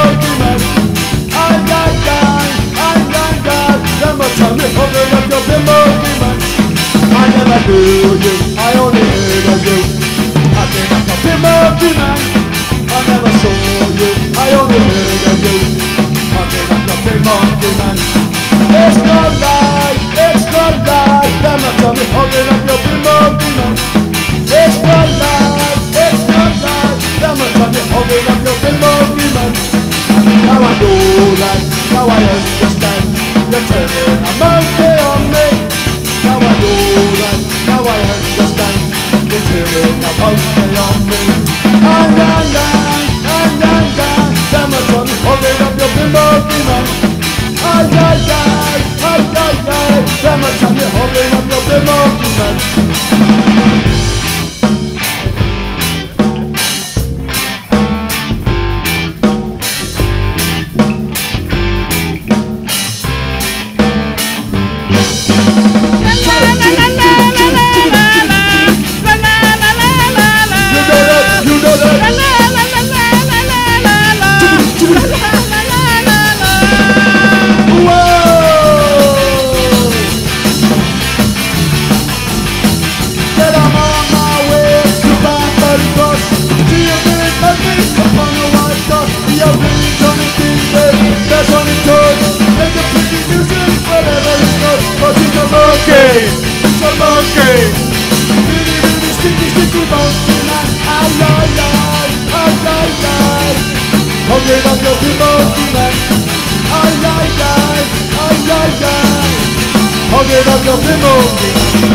monkey man. Ay, ay, ay, ay, ay, ay. Them a tell me hugging up your big monkey man. I never knew you, I only heard of you. I think I'm a big monkey man. I never saw you, I only heard of you. I think I'm a big monkey man. It's not life, it's not life. Them a tell me hugging up your big monkey man. It's not life, it's not life. Them a tell me hugging up your big monkey man. Now I know that, now I understand. You're turning a monkey on me. Now I know that, now I understand. You're turning a monkey on me. Ay, ay, ay, ay, ay, ay. Them a tell me hugging up your big monkey man. Ay, ay, ay, ay, ay, ay. Them a tell me hugging up your big monkey man. It's a monkey. Really, really sticky, sticky monkey man. Ay, ay, ay, ay, ay, ay. Hugging up your big monkey man. Ay, ay, ay, ay, ay, ay. Hugging up your big monkey man.